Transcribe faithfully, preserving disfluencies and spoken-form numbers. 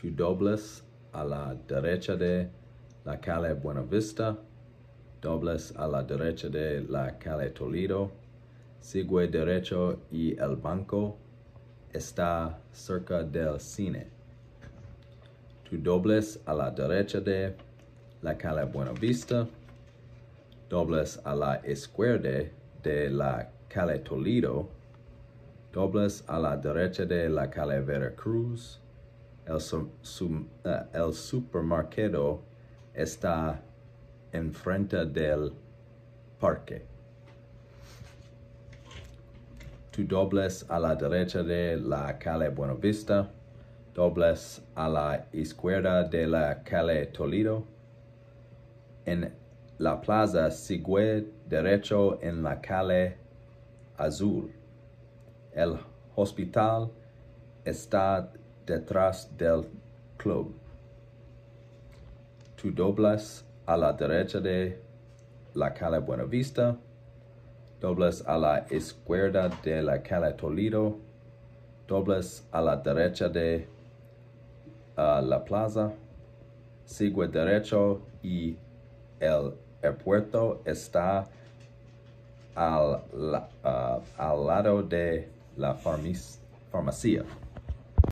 Tú dobles a la derecha de la calle Buenavista, dobles a la derecha de la calle Toledo, sigue derecho y el banco está cerca del cine. Tú dobles a la derecha de la calle Buenavista, dobles a la izquierda de la calle Toledo, dobles a la derecha de la calle Veracruz. El, su, su, uh, el supermercado está enfrente del parque. Tú dobles a la derecha de la calle Buenavista, dobles a la izquierda de la calle Toledo. En la plaza sigue derecho en la calle Azul. El hospital está detrás del club. Tú doblas a la derecha de la calle Buenavista, dobles a la izquierda de la calle Toledo, dobles a la derecha de uh, la plaza, sigue derecho y el aeropuerto está al, uh, al lado de la farmacia.